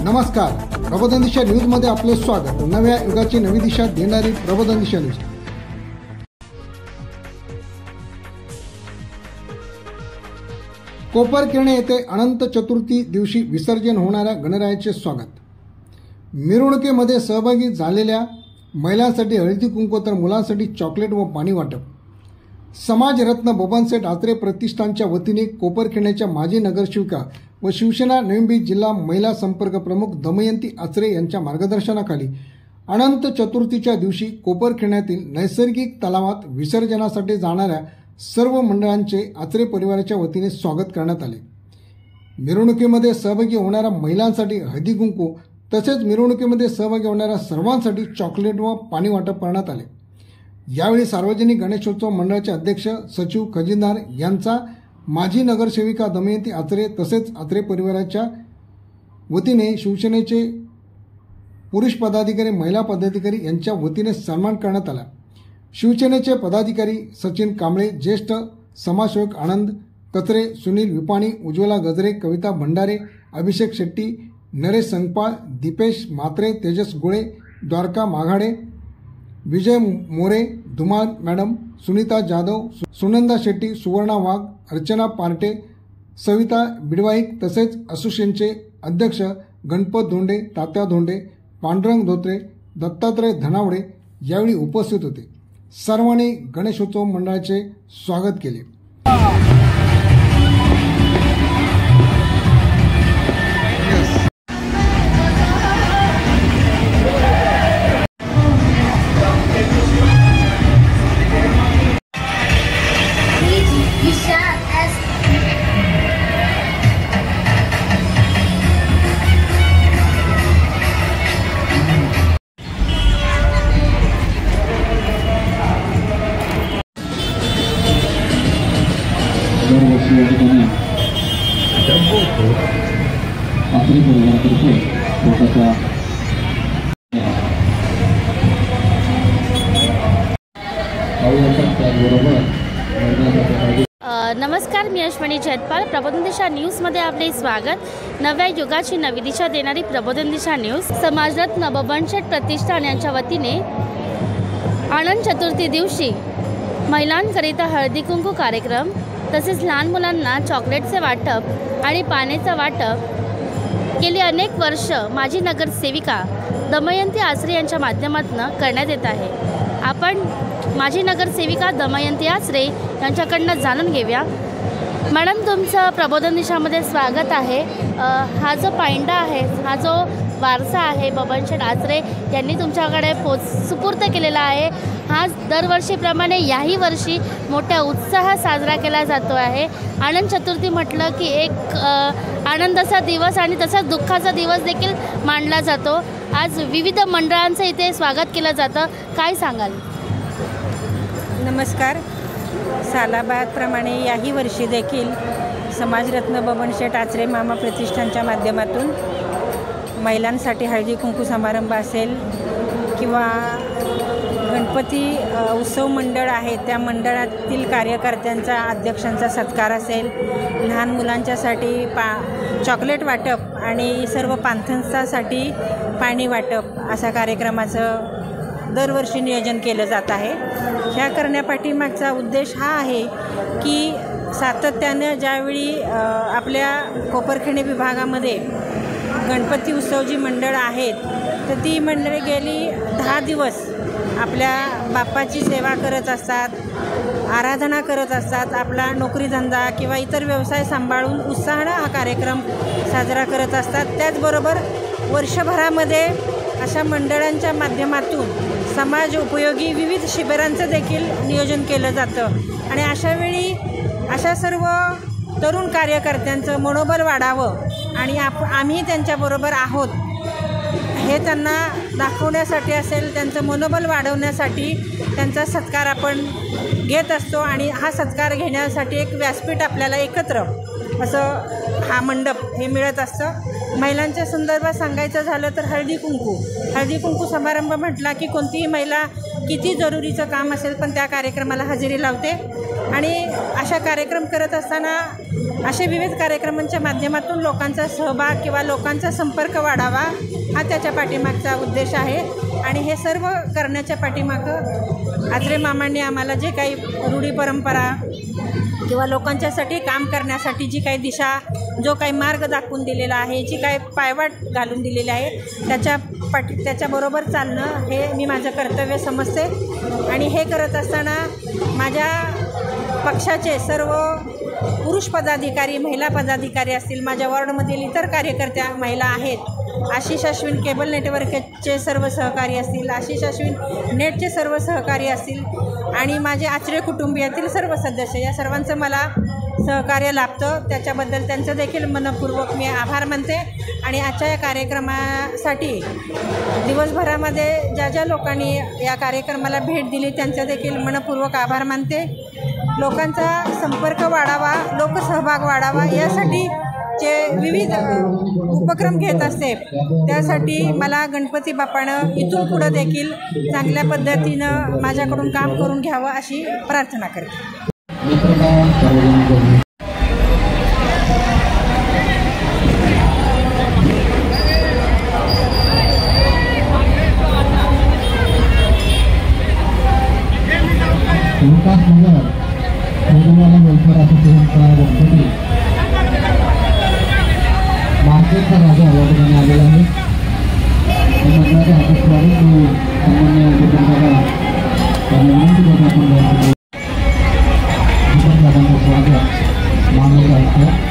नमस्कार, प्रबोधन दिशा न्यूज मध्ये आपले स्वागत। नव्या युगाची नवी दिशा देणारी प्रबोधन दिशा न्यूज। कोपरखेरणे येथे अनंत चतुर्थी दिवशी विसर्जन होणाऱ्या गणरायाचे स्वागत। मिरवणुकीमध्ये सहभागी झालेल्या महिलांसाठी हळदी कुंकू तर मुलांसाठी चॉकलेट व पाणी वाटप। समाजरत्न बबनशेठ आचरे प्रतिष्ठानच्या वतीने कोपरखेरण्याच्या माजी नगरसेविका व शिवसेना नवी मुंबई जिल्हा महिला संपर्क प्रमुख दमयंती आचरे यांच्या मार्गदर्शनाखाली अनंत चतुर्थीच्या दिवशी कोपरखेरण्यातील नैसर्गिक तलावात विसर्जनासाठी जाणाऱ्या सर्व मंडळांचे आचरे परिवाराच्या वतीने स्वागत करण्यात आले। मिरवणुकीमध्ये सहभागी होणाऱ्या महिलांसाठी हळदी कुंकू तसेच मिरवणुकीमध्ये सहभागी होणाऱ्या सर्वांसाठी चॉकलेट व पाणी वाटप करण्यात आले। यावेळी सार्वजनिक गणेशोत्सव मंडळाचे अध्यक्ष सचिव खजिनदार यांचा माजी नगरसेविका दमयंती आचरे तसेच आचरे परिवाराच्या वतीने शिवसेनेचे पुरुष पदाधिकारी महिला पदाधिकारी यांच्या वतीने सन्मान करण्यात आला। शिवसेनेचे पदाधिकारी सचिन कांबळे, ज्येष्ठ समाजसेवक आनंद कचरे, सुनील विपाणी, उज्ज्वला गजरे, कविता भंडारे, अभिषेक शेट्टी, नरेश संगपाळ, दीपेश म्हात्रे, तेजस गुळे, द्वारका माघाडे, विजय मोरे, धुमाळ मॅडम, सुनीता जाधव, सुनंदा शेट्टी, सुवर्णा वाघ, अर्चना पार्टे, सविता बिडवाईक तसेच असोसिएशनचे अध्यक्ष गणपत धोंडे, तात्या धोंडे, पांडुरंग धोत्रे, दत्तात्रय धनावडे यावेळी उपस्थित होते। सर्वांनी गणेशोत्सव मंडळाचे स्वागत केले। नमस्कार, मी अश्विनी जयपाल, प्रबोधन दिशा न्यूजमध्ये आपले स्वागत। नव्या युगाची नवी दिशा देणारी प्रबोधन दिशा न्यूज समाजरत्न बबनशेठ प्रतिष्ठान यांच्या वतीने अनंत चतुर्थी दिवशी महिलांकरिता हळदी कुंकू कार्यक्रम तसेच लहान मुलांना चॉकलेटचे वाटप आणि पाण्याचं वाटप गेली अनेक वर्ष माजी नगरसेविका दमयंती आचरे यांच्या माध्यमातून करण्यात येत आहे। आपण माजी नगरसेविका दमयंती आचरे यांच्याकडनं जाणून घेऊया। मॅडम, तुमचं प्रबोधन दिशामध्ये स्वागत आहे। हा जो पायंडा आहे, हा जो वारसा आहे बबनशेठ आचरे यांनी तुमच्याकडे सुपूर्द केलेला आहे, हा दरवर्षीप्रमाणे याही वर्षी मोठ्या उत्साहात साजरा केला जातो आहे। अनंत चतुर्थी म्हटलं की एक आनंदाचा दिवस आणि तसाच दुःखाचा दिवस देखील मानला जातो। आज विविध मंडळांचं इथे स्वागत केलं जातं, काय सांगाल? नमस्कार। सालाबादप्रमाणे याही वर्षी देखील समाजरत्न बबनशेठ आचरे मामा प्रतिष्ठानच्या माध्यमातून महिलांसाठी हळदी कुंकू समारंभ असेल किंवा गणपती उत्सव मंडळ आहे त्या मंडळातील कार्यकर्त्यांचा अध्यक्षांचा सत्कार असेल, लहान मुलांच्यासाठी चॉकलेट वाटप आणि सर्व पांथंसाठी पाणी वाटप अशा कार्यक्रमाचं दरवर्षी नियोजन केलं जात आहे। ह्या करण्यापाठीमागचा उद्देश हा आहे की सातत्यानं ज्यावेळी आपल्या कोपरखेरणे विभागामध्ये गणपती उत्सव जी मंडळं आहेत तर ती मंडळे गेली 10 दिवस आपल्या बाप्पाची सेवा करत असतात, आराधना करत असतात, आपला नोकरीधंदा किंवा इतर व्यवसाय सांभाळून उत्साहानं हा कार्यक्रम साजरा करत असतात। त्याचबरोबर वर्षभरामध्ये अशा मंडळांच्या माध्यमातून समाज उपयोगी विविध शिबिरांचं देखील नियोजन केलं जातं आणि अशावेळी अशा सर्व तरुण कार्यकर्त्यांचं मनोबल वाढावं आणि आम्ही त्यांच्याबरोबर आहोत हे त्यांना दाखवण्यासाठी असेल, त्यांचं मनोबल वाढवण्यासाठी त्यांचा सत्कार आपण घेत असतो आणि हा सत्कार घेण्यासाठी एक व्यासपीठ आपल्याला एकत्र असं हा मंडप हे मिळत असतं। महिलांच्या संदर्भात सांगायचं झालं तर हळदी कुंकू समारंभ म्हटला की कोणतीही महिला किती जरुरीचं काम असेल पण त्या कार्यक्रमाला हजेरी लावते आणि अशा कार्यक्रम करत असताना असे विविध कार्यक्रमांच्या माध्यमातून लोकांचा सहभाग किंवा लोकांचा संपर्क वाढावा हा त्याच्या पाठीमागचा उद्देश आहे। आणि हे सर्व करण्याच्या पाठीमागं आत्रे मामांनी आम्हाला जे काही रूढी परंपरा किंवा लोकांच्यासाठी काम करण्यासाठी जी काही दिशा जो काही मार्ग दाखवून दिलेला आहे, जी काही पायवाट घालून दिलेली आहे त्याच्याबरोबर चालणं हे मी माझं कर्तव्य समजते। आणि हे करत असताना माझ्या पक्षाचे सर्व पुरुष पदाधिकारी, महिला पदाधिकारी असतील, माझ्या वॉर्डमधील इतर कार्यकर्त्या महिला आहेत, आशिष अश्विन केबल नेटवर्कचे सर्व सहकारी असतील, आशिष अश्विन नेटचे सर्व सहकारी असतील आणि माझे आचरे कुटुंबियातील सर्व सदस्य, या सर्वांचं मला सहकार्य लाभतं। त्याच्याबद्दल त्यांचं देखील मनपूर्वक मी आभार मानते। आणि आजच्या या कार्यक्रमासाठी दिवसभरामध्ये ज्या लोकांनी या कार्यक्रमाला भेट दिली त्यांचं देखील मनपूर्वक आभार मानते। लोकांचा संपर्क वाढावा, लोकसहभाग वाढावा यासाठी जे विविध उपक्रम घेत असते त्यासाठी मला गणपती बाप्पानं इथून पुढं देखील चांगल्या पद्धतीनं माझ्याकडून काम करून घ्यावं अशी प्रार्थना करते। मार्केटचा राजा या ठिकाणी आलेला आहे। मंडळाच्या हातद्वारे मी सामान्य स्वागत मानलं जातं।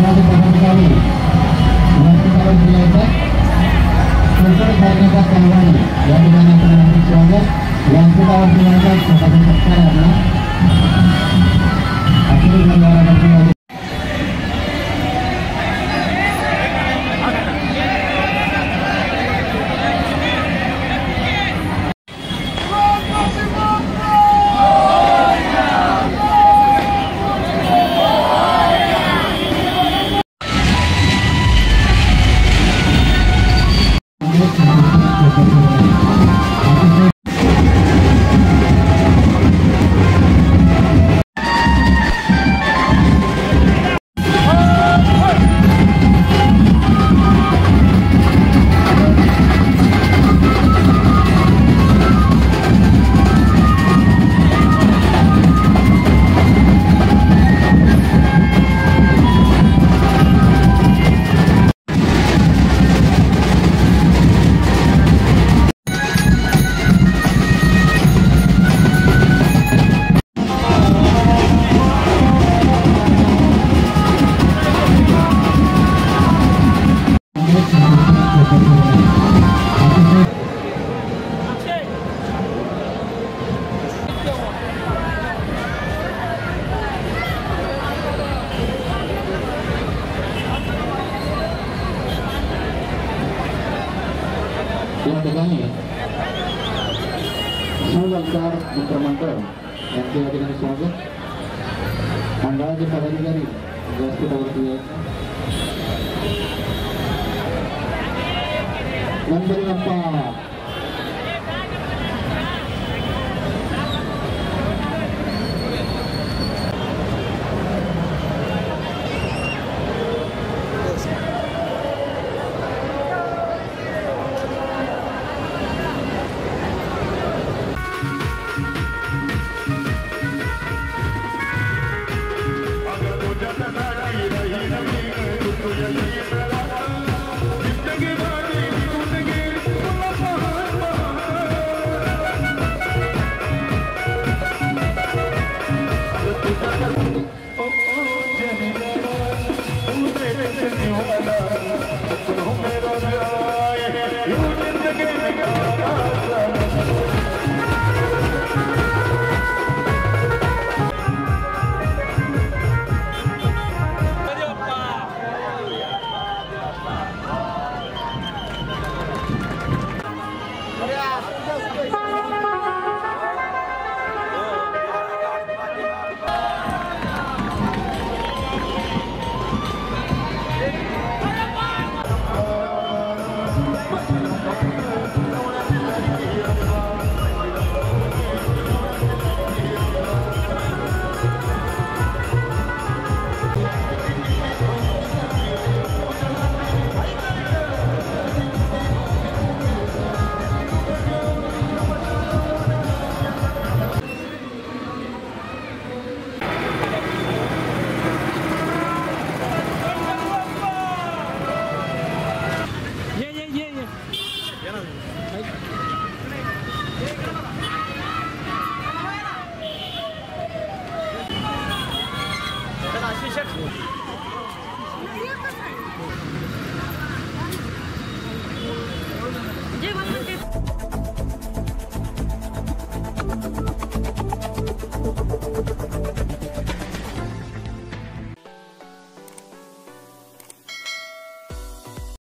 मंडळाचे पदाधिकारी व्यासपीठावर बोलायचं. कुलकर्णी साहेबांचा कलवाणी या ठिकाणी आपण हार्दिक स्वागत. व्यासपीठावर बोलायचा स्वतःचा सत्कार आहे आपला. आपली परिवाराबद्दल या ठिकाणी शिवलंकार मित्रमंडळ यांचे या ठिकाणी स्वागत. मंडळाचे पदाधिकारी व्यासपीठावरती आहेत. गणपती बाप्पा